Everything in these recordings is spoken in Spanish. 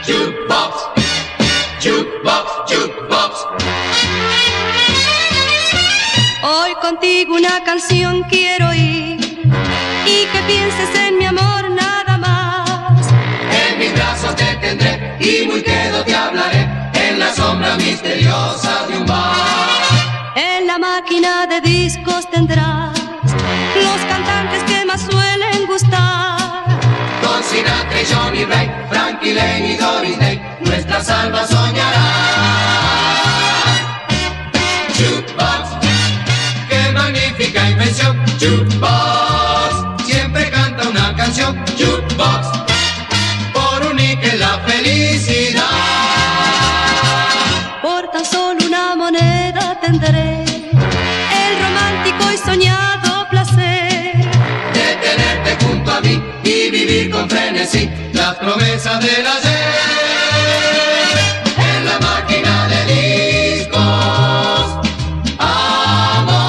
Jukebox, jukebox, jukebox. Hoy contigo una canción quiero oír y que pienses en mi amor nada más. En mis brazos te tendré y muy quedo te hablaré en la sombra misteriosa de un bar. En la máquina de discos tendrás los cantantes que más suelen gustar. Con Sinatra y Johnny Ray, Frankie Lane y Doris Day, nuestra salva soñará. Jukebox, qué magnífica invención. Jukebox, siempre canta una canción. Jukebox, por unir la felicidad. Por tan solo una moneda tendré el romántico y soñado placer De tenerte junto a mí y vivir con frenesí las promesas del ayer. En la máquina de discos, amor.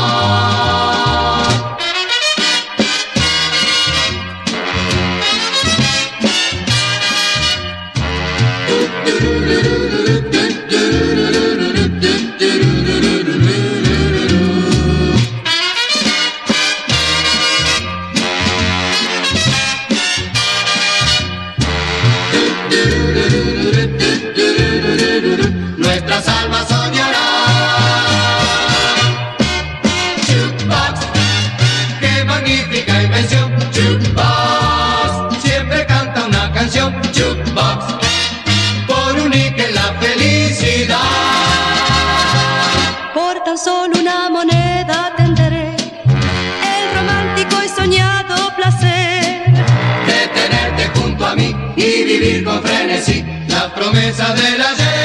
Nuestras almas soñarán. Jukebox, qué magnífica invención. Jukebox, siempre canta una canción. Jukebox, por unir la felicidad. Por tan solo una moneda tendré el romántico y soñado placer De tenerte junto a mí y vivir con frenesí las promesas del ayer.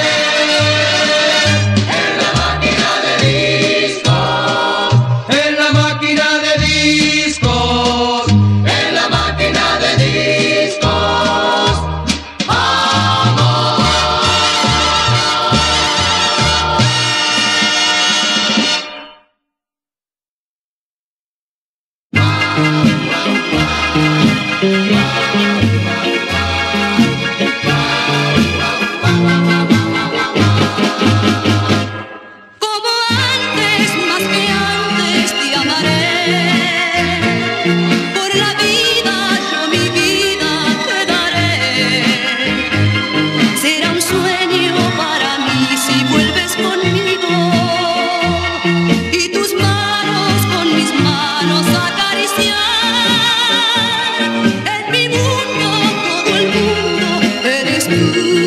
En la máquina de discos, en la máquina de discos, en la máquina de discos, amor. como antes, más que antes te amaré. Por la vida yo mi vida te daré. Será un sueño para mí si vuelves conmigo y tus manos con mis manos acariciar. En mi mundo, todo el mundo eres tú.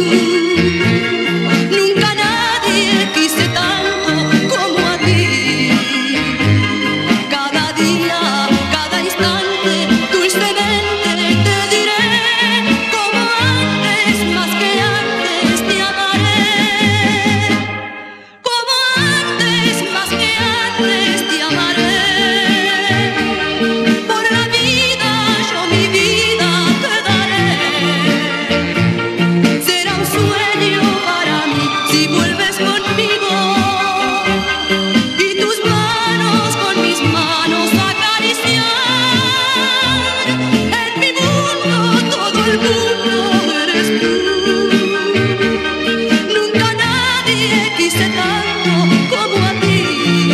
Nunca nadie quise tanto como a ti. Cada día, cada instante, dulcemente te diré. Como antes, más que antes te amaré. Como antes, más que antes te amaré. Por la vida, yo mi vida te daré. Será un sueño para mí si vuelves conmigo y tus manos con mis manos acariciar. En mi mundo, todo el mundo eres tú. Nunca nadie quise tanto como a ti.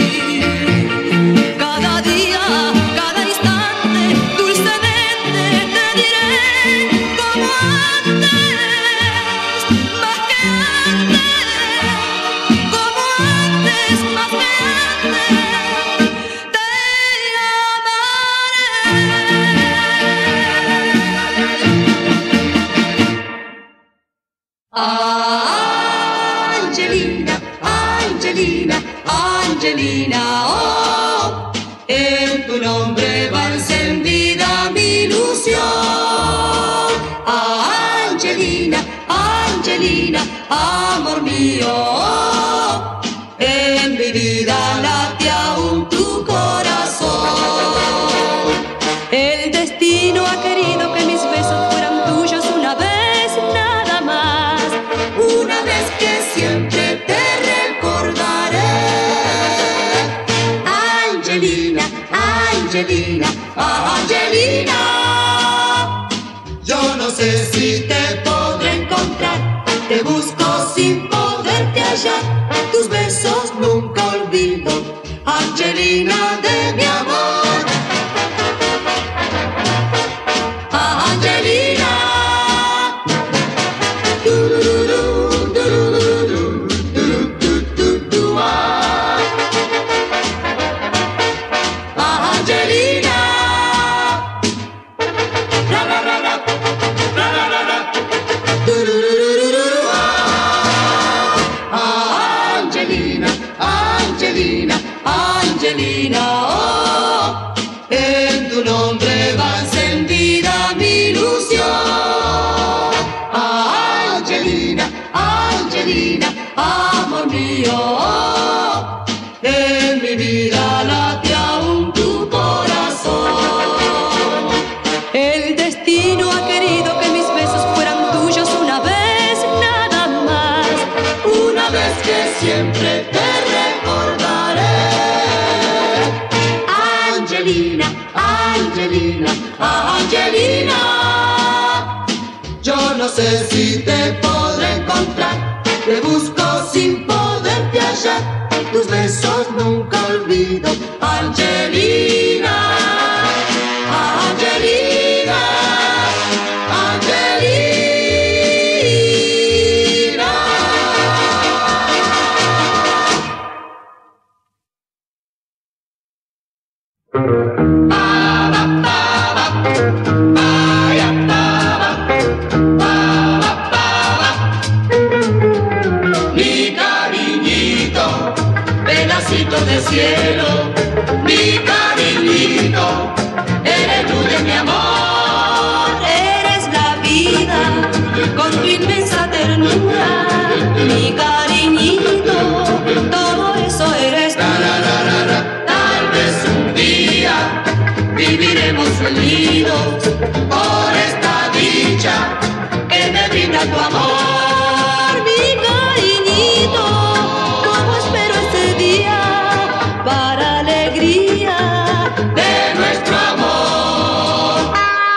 Cada día, cada instante, dulcemente te diré. Como antes, más que antes. Como antes, más que antes, te amaré. Angelina, Angelina, Angelina, oh, en tu nombre va encendida mi ilusión. Angelina, Angelina, amor mío, oh, en mi vida late aún tu corazón. El destino ha querido que mis besos fueran tuyos una vez nada más. Una vez que siempre te recordaré. Angelina, Angelina, Angelina. Yo no sé si te podré Encontrar allá, tus besos nunca olvido, Angelina de mi amor. Angelina, tururú, tururú, tururú, Angelina, la la la la, la la la la, tururú, Angelina, Angelina, Angelina, oh, en tu nombre va encendida mi ilusión. Angelina, Angelina, amor mío, oh, en mi vida late aún tu corazón. El destino ha querido que mis besos fueran tuyos una vez, nada más. Una vez que siempre te recordaré. Angelina, Angelina, Angelina, yo no sé si te podré encontrar, te busco sin poderte hallar, tus besos nunca olvido, Angelina, Angelina, Angelina. Mi cariñito, pedacito de cielo, mi cariñito, eres luz de mi amor. Eres la vida, con tu inmensa ternura, mi cariñito, todo eso eres tú. Tal vez un día viviremos unidos por esta dicha que me brinda tu amor. Mi cariñito, como espero ese día para alegría de nuestro amor.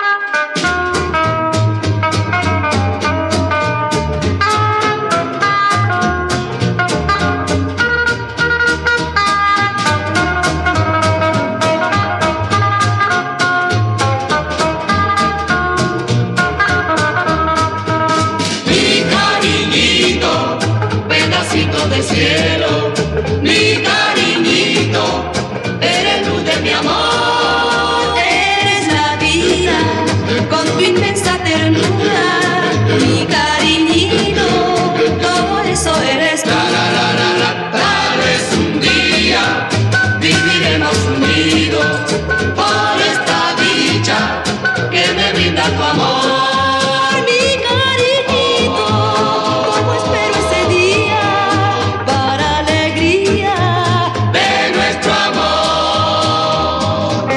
Mi cariñito, pedacito de cielo, mi cariñito, eres luz de mi amor. Eres la vida, con tu inmensa ternura, mi cariñito, todo eso eres tú. Tal vez un día viviremos unidos por esta dicha que me brinda tu amor. Mi cariñito, como espero ese día para alegría de nuestro amor.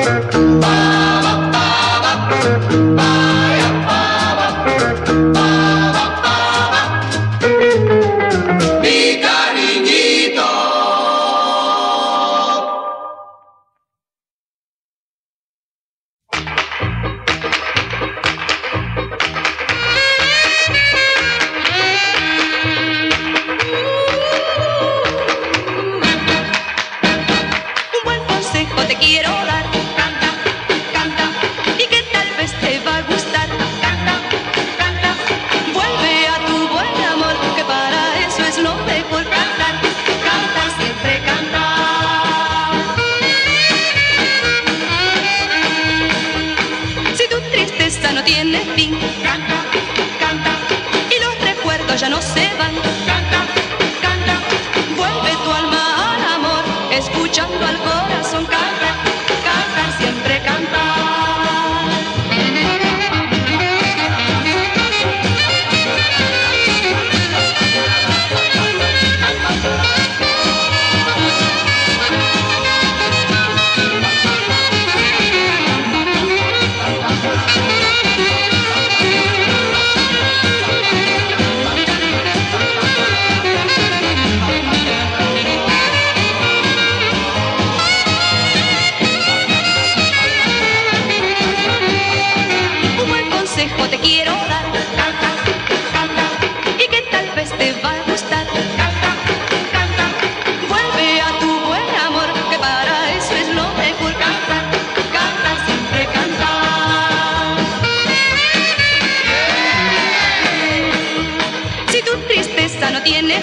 Mi cariñito. Un buen consejo te quiero dar. Canta, canta, y que tal vez te va a gustar. Canta, canta, vuelve a tu buen amor, que para eso es lo mejor. Cantar, cantar, siempre cantar. Si tu tristeza no tiene fin, canta, canta, y los recuerdos ya no se van. Canta, canta, vuelve tu alma al amor, escuchando al corazón. Cantar, cantar, siempre cantar.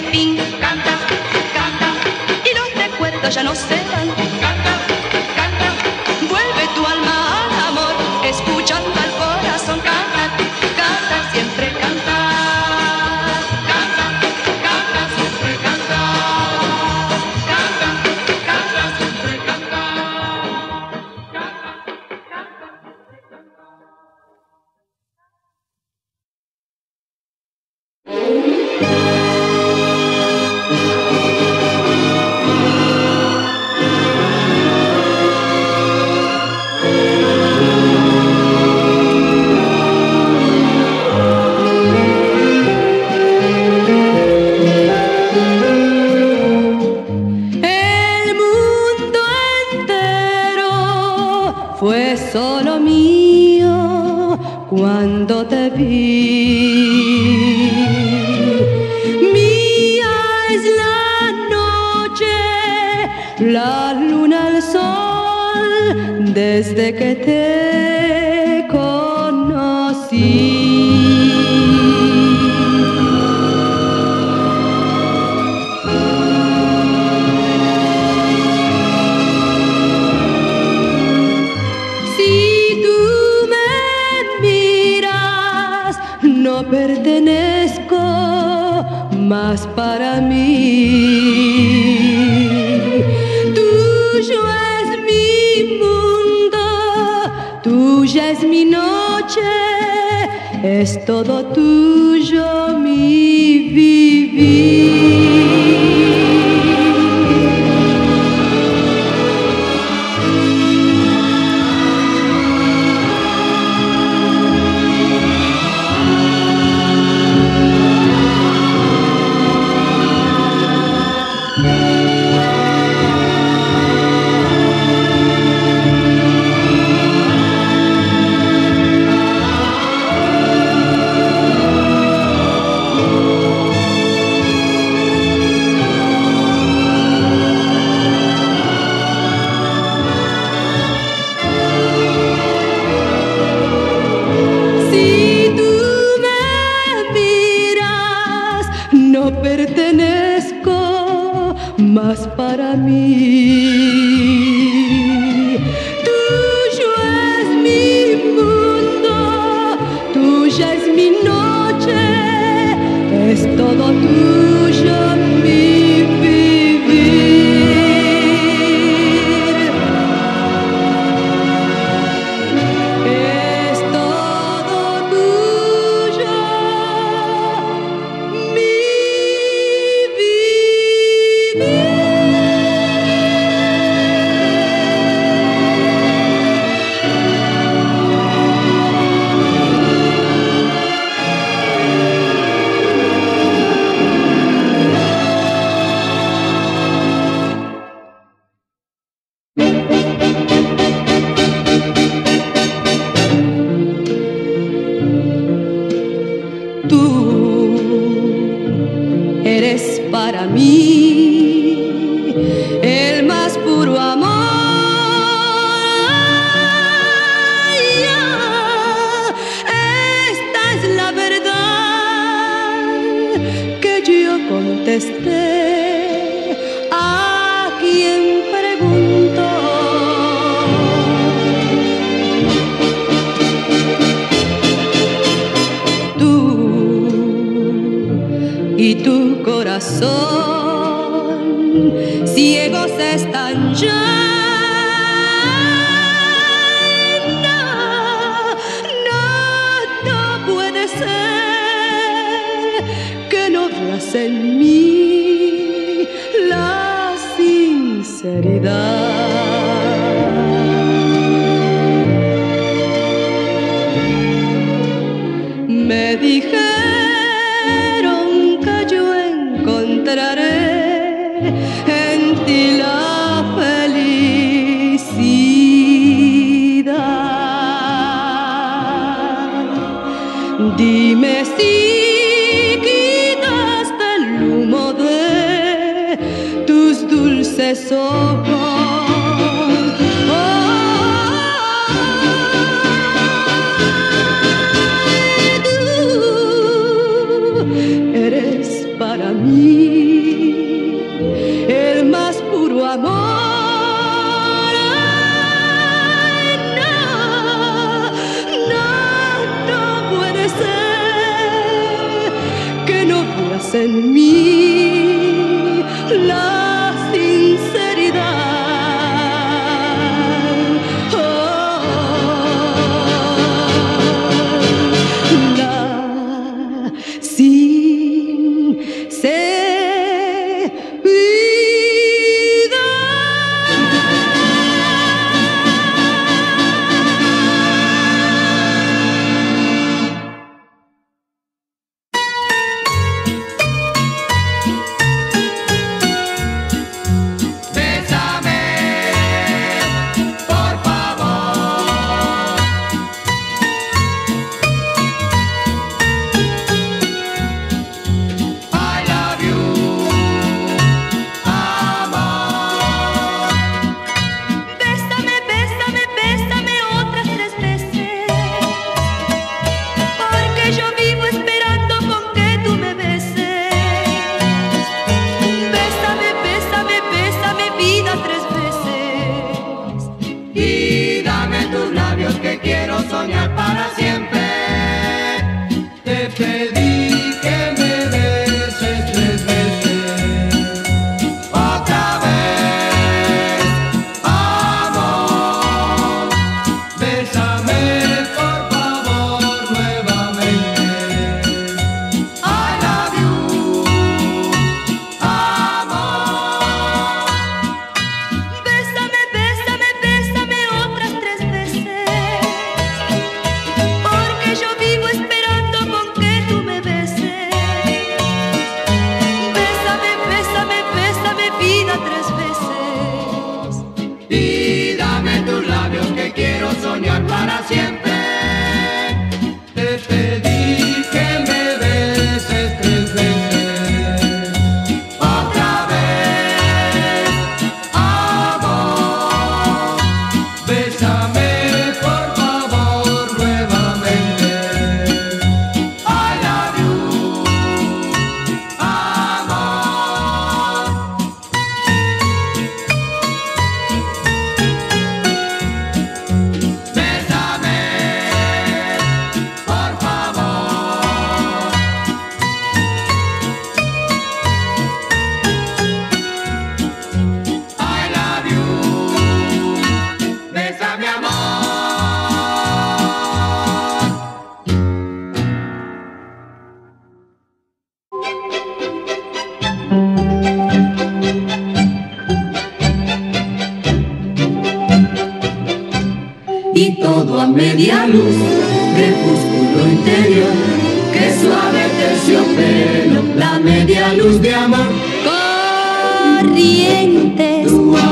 fin. Canta, canta, Y los recuerdos ya no se van. canta, canta, Vuelve tu alma al amor, escuchando al corazón cantar, cantar, siempre cantar. canta, canta, siempre canta. Canta, canta, siempre canta. El mundo entero fue solo mío cuando te vi. Mía es la noche, la luna, el sol, desde que te conocí. Si tú me miras, no pertenezco más para mí. Tuyo es mi mundo, tuya es mi noche, es todo tuyo mi vivir. Si tú me miras, no pertenezco más para mí. Tuyo es mi mundo, tuya es mi noche, es todo tuyo mi vivir. Es todo tuyo mi vivir. Tú eres para mí el más puro amor. Esta es la verdad que yo contesté a quien preguntó. Tú y tu corazón ciegos están ya. No, no puede ser que no veas en mí la sinceridad. Me dijeron que yo encontraré en ti la felicidad. Dime si quitaste el humo de tus dulces ojos. Tú eres para mí que no veas en mí la sinceridad. Y todo a media luz, crepúsculo interior, que suave terciopelo, la media luz de amor. Corrientes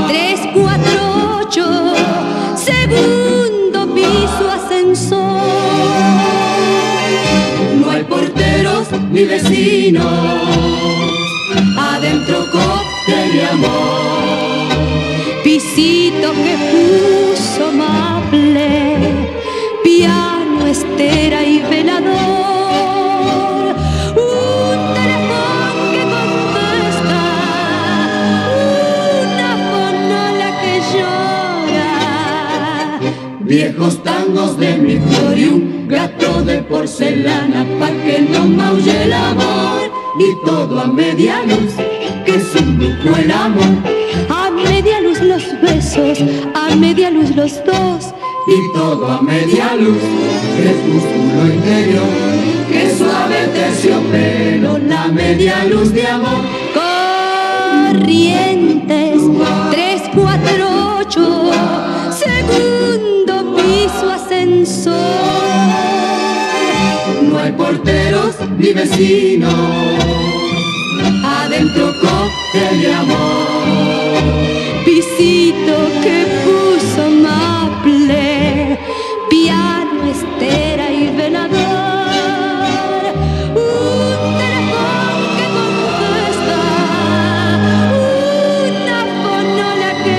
348, segundo piso ascensor. No hay porteros ni vecinos, adentro cóctel de amor. Pisito que puso maple, piano, estera y velador. Un teléfono que contesta, una fonola que llora. Viejos tangos de mi flor y un gato de porcelana, pa' que no maulle el amor. Y todo a media luz, que es un lujo el amor. A media luz los besos, a media luz los dos. Y todo a media luz, crepúsculo interior, que suave terciopelo, la media luz de amor. Corrientes 348, segundo piso ascensor. No hay porteros ni vecinos, adentro cóctel de amor. Pisito que puso maple, piano, estera y velador. Un teléfono que contesta, una fonola que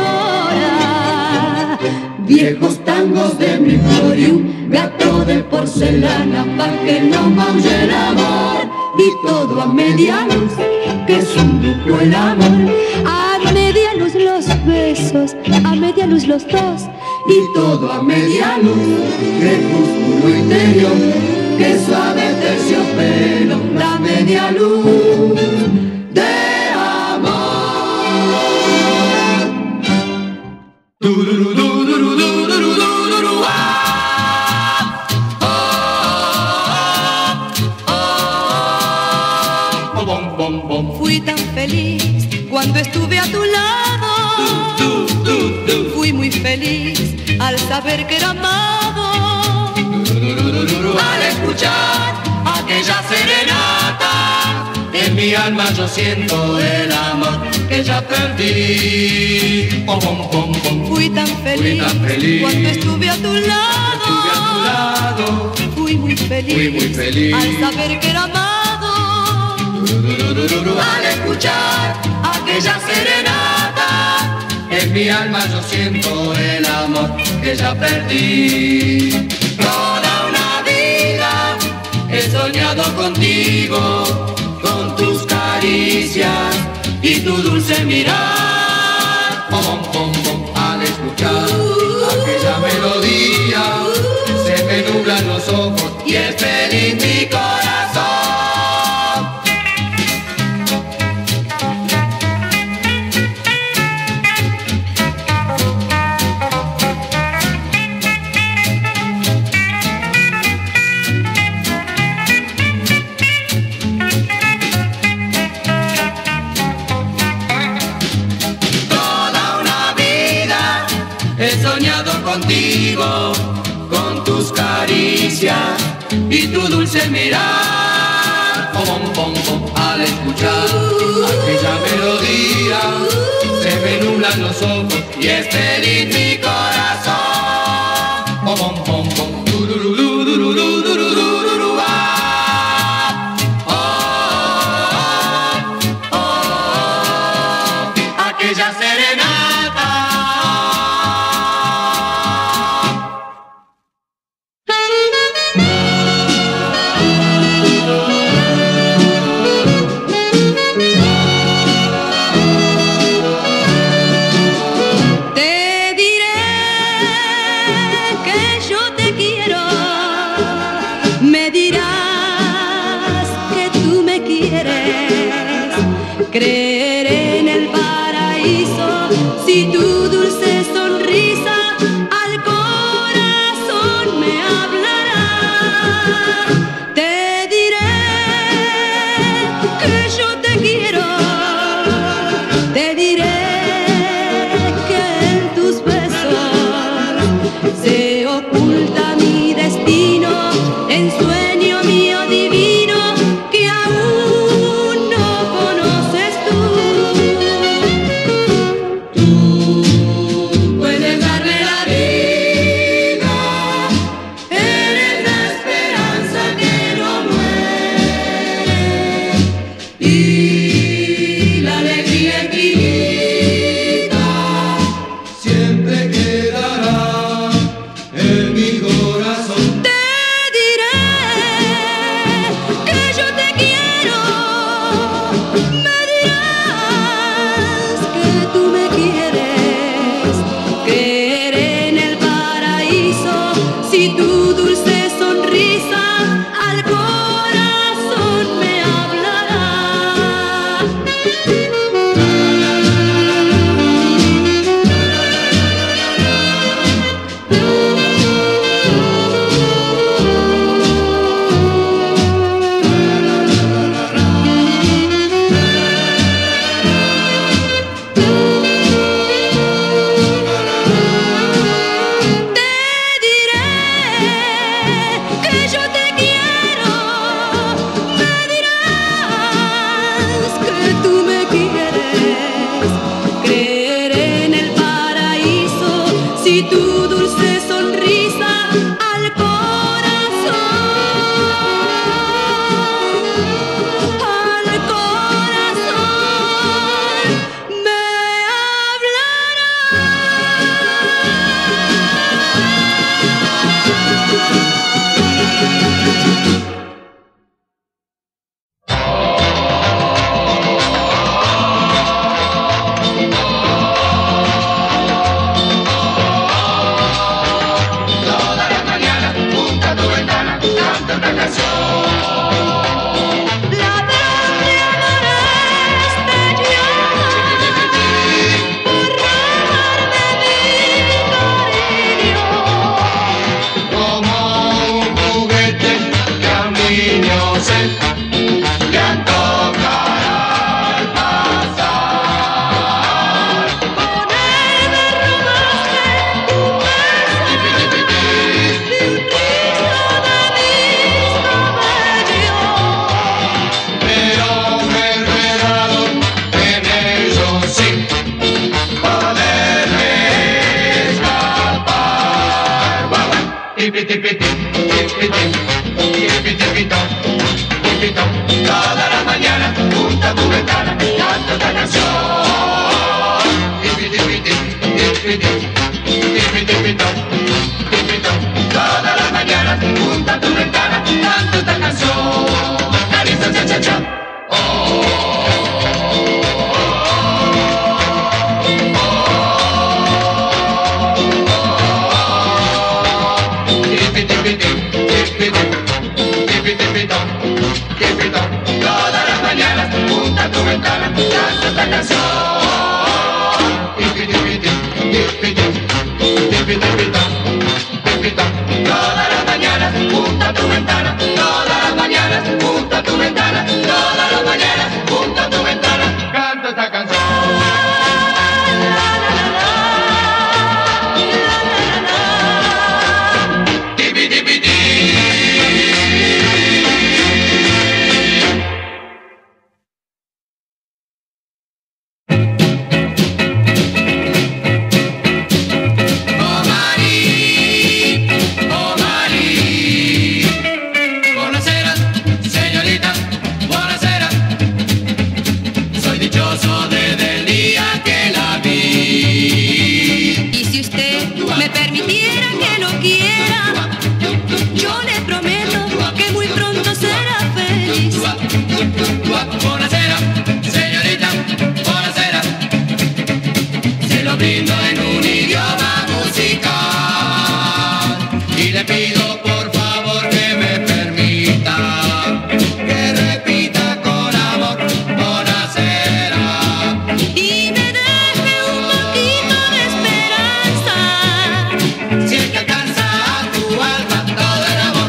llora. Viejos tangos de mi flor y un gato de porcelana, pa' que no maulle el amor. Y todo a media luz, que es un lujo el amor. A media luz los besos, a media luz los dos. Y todo a media luz, crepúsculo interior, que suave terciopelo, la media luz de amor. Fui tan feliz cuando estuve a tu lado. Fui muy feliz al saber que era amado. Al escuchar aquella serenata, en mi alma yo siento el amor que ya perdí. Fui tan feliz cuando estuve a tu lado. Fui muy feliz al saber que era amado. Al escuchar aquella serenata, en mi alma yo siento el amor que ya perdí. Toda una vida he soñado contigo, con tus caricias y tu dulce mirar. Al escuchar aquella melodía, se me nublan los ojos y es feliz mi corazón. He soñado contigo, con tus caricias y tu dulce mirar. Al escuchar aquella melodía, se me nublan los ojos y es feliz mi corazón. Aquella serenata. Te diré que yo te quiero tipitón, toda la mañana junto a tu ventana canto esta canción. Tipitipití, tipití, tipitipitón, tipitón, toda la mañana junto a tu ventana canto esta canción. Carita cha cha cha. Todas las mañanas junto a tu ventana canto esta canción. Todas las mañanas junto a tu ventana, todas las mañanas junto a tu ventana, todas las mañanas junto a tu ventana canto esta canción. Buonasera, señorita, buonasera. Se lo brindo en un idioma musical y le pido por favor que me permita que repita con amor, buonasera. Y me deje un poquito de esperanza, si es que alcanza a tu alma todo el amor.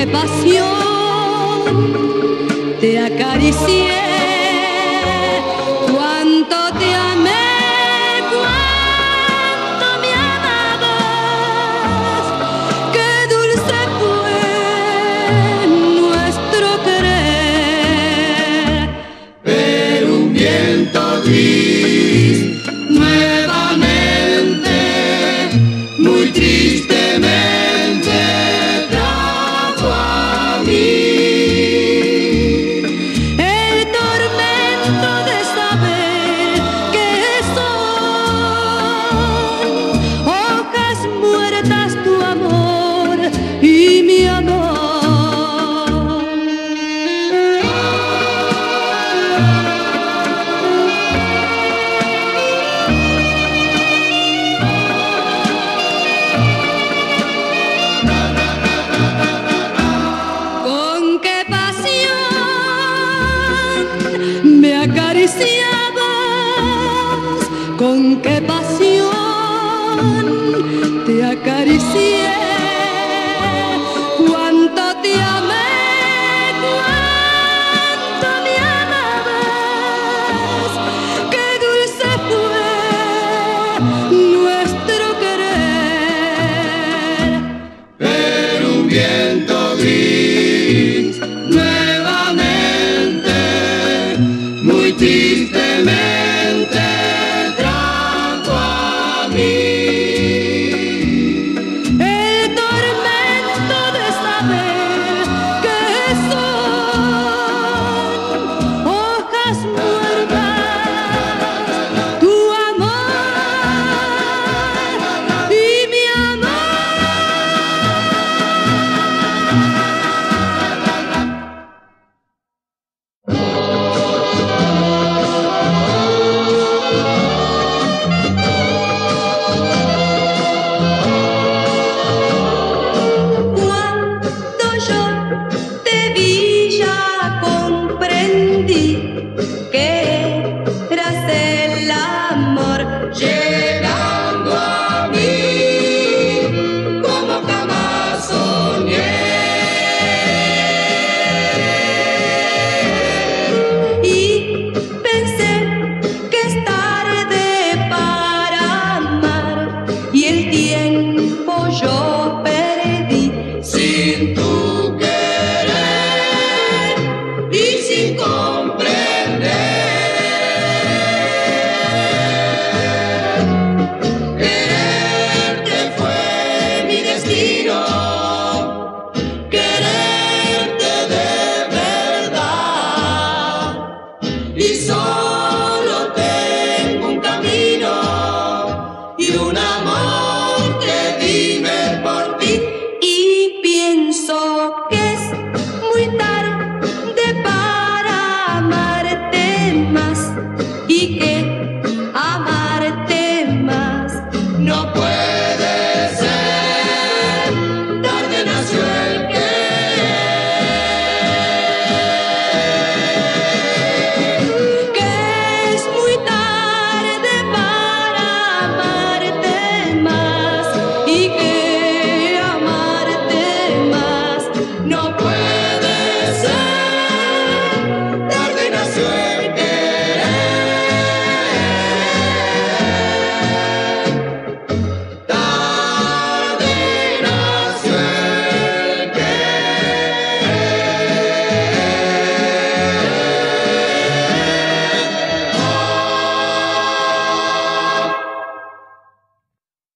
qué pasión te acaricié, cuánto te amé, cuánto me amabas, qué dulce fue nuestro querer. Pero un viento gris nuevamente, muy tristemente trajo a mí El tormento de saber que son hojas muertas tu amor y mi amor. Con qué pasión me acariciabas, con qué pasión te acaricié.